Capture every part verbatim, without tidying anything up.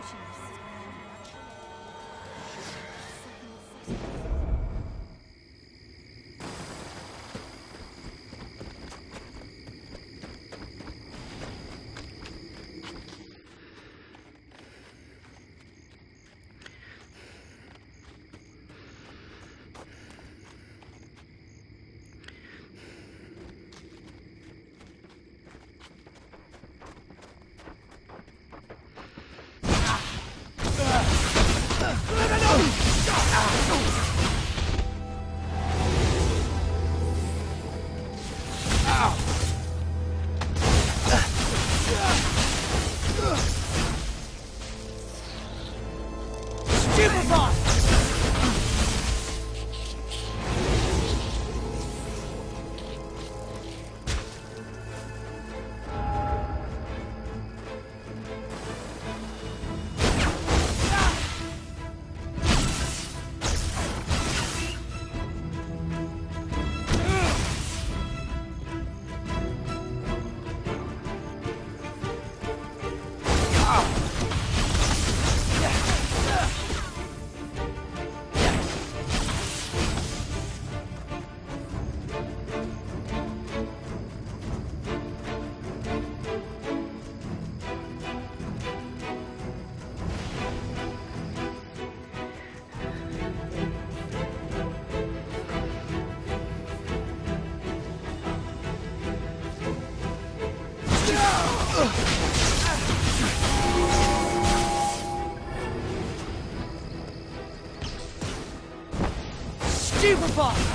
Stupefy!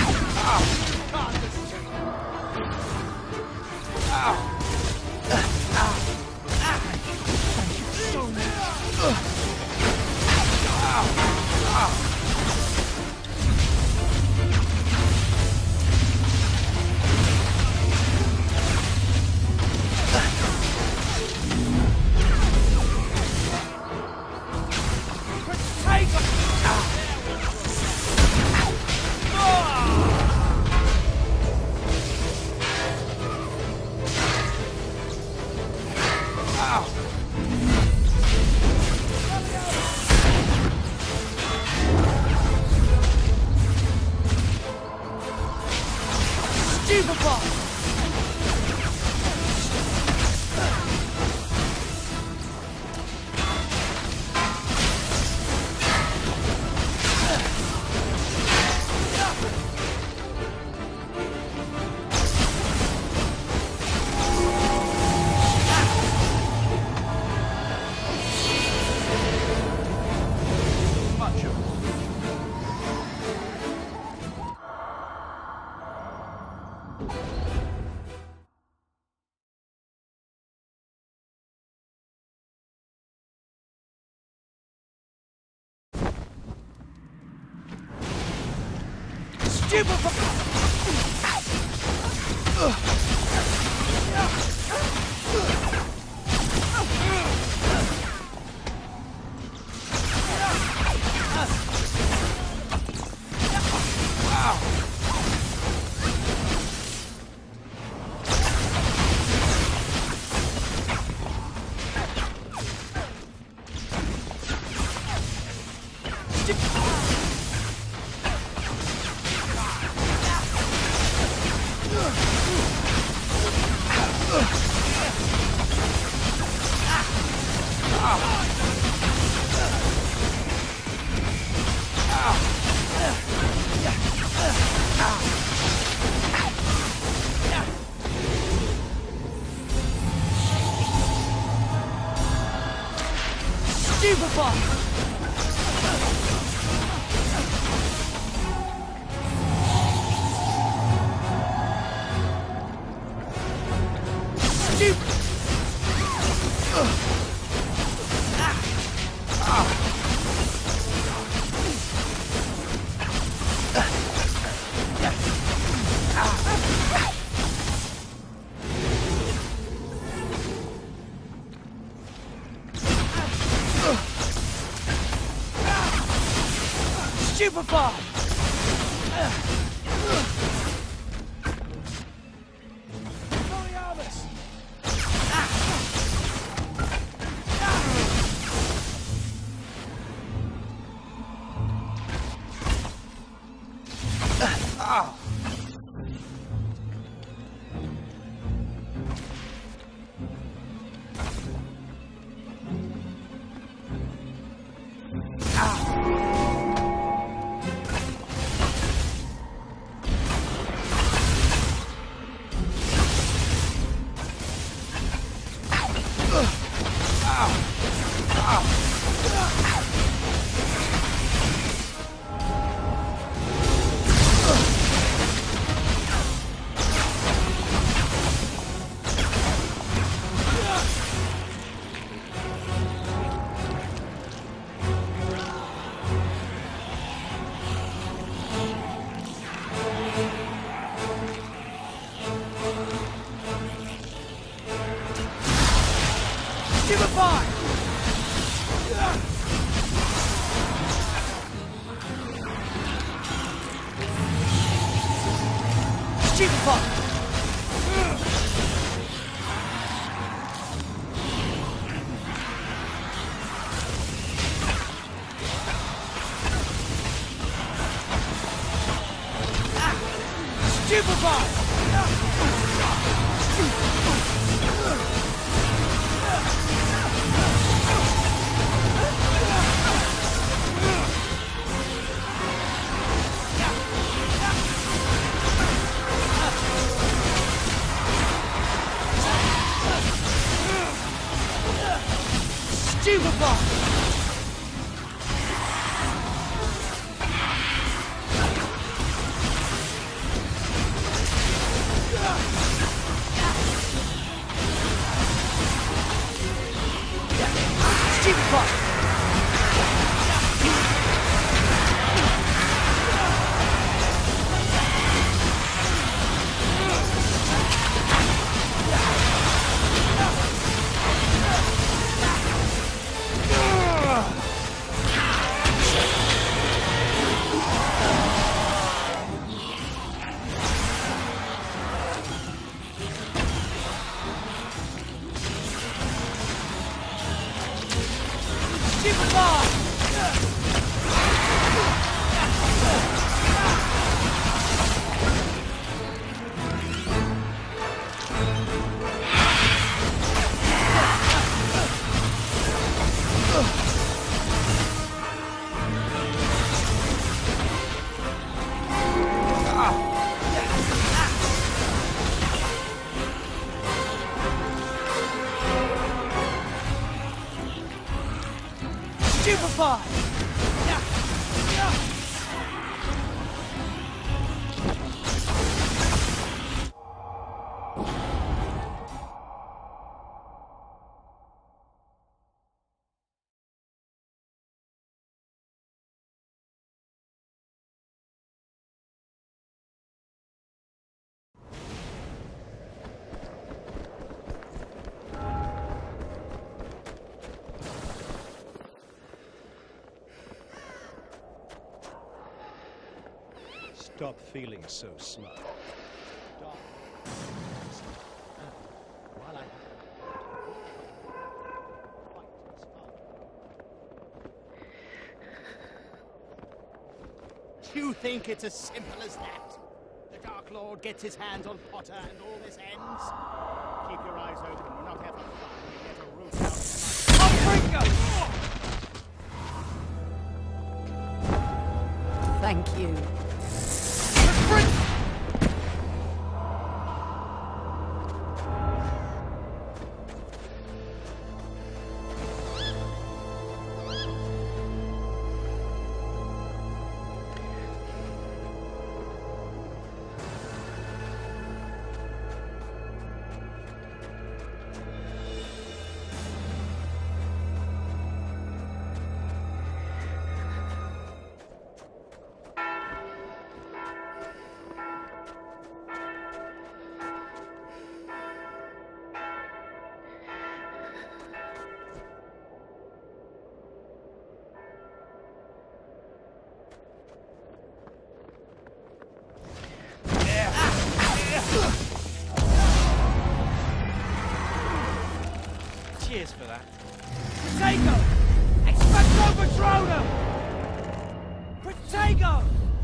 Ow! Stupefy! Stupefy! Stop feeling so smug. Dark. While I You think it's as simple as that? The Dark Lord gets his hands on Potter and all this ends? Keep your eyes open. We're not having fun. We get a root out. I'll bring you! Thank you. Cheers for that. Protego! Expecto Patronum! Protego!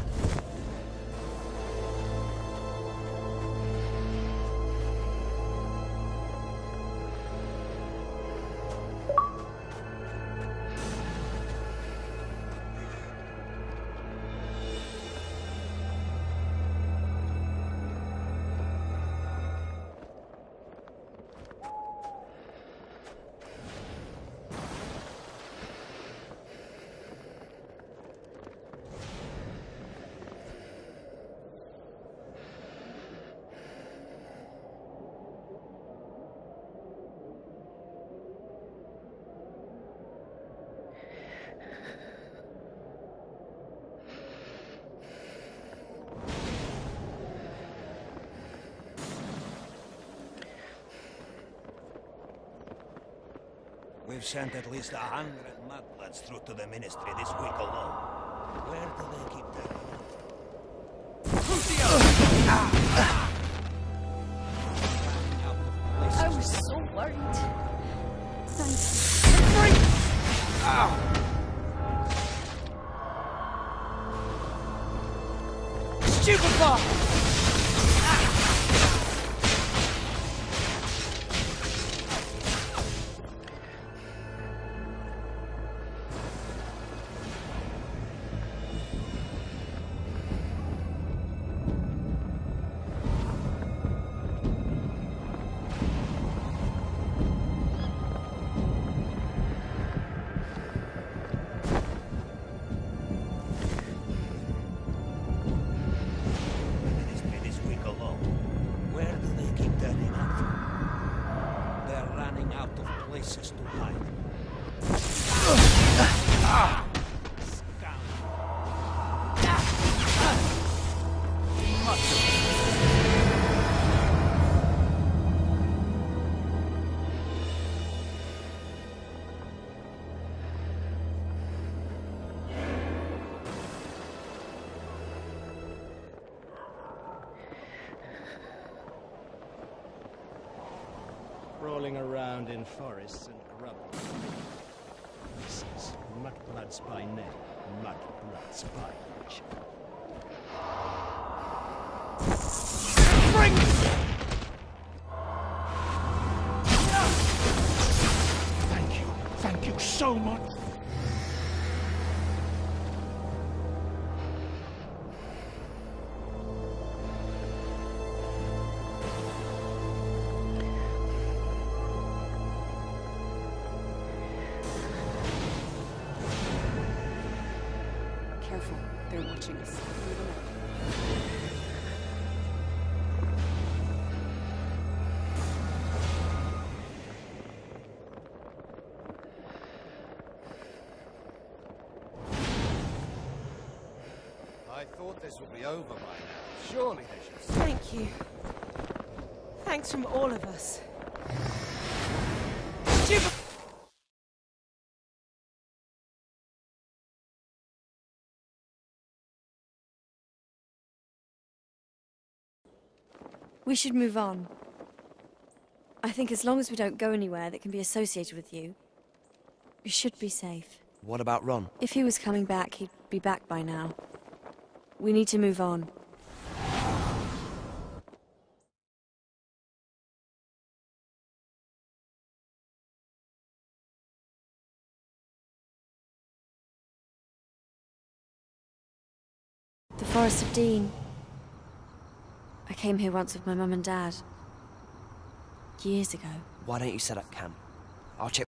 We've sent at least a hundred mudbloods through to the Ministry this week alone. Where do they keep them? I was so worried. Thanks. Stupefy! Places to hide. Crawling around in forests and grub. This is mudbloods by name, mudbloods by nature. Bring! Thank you, thank you so much. Careful, they're watching us. Move them out. I thought this would be over by now. Surely they should. Thank you. Thanks from all of us. Stupefy! We should move on. I think as long as we don't go anywhere that can be associated with you, we should be safe. What about Ron? If he was coming back, he'd be back by now. We need to move on. The Forest of Dean. I came here once with my mum and dad. Years ago. Why don't you set up camp? I'll check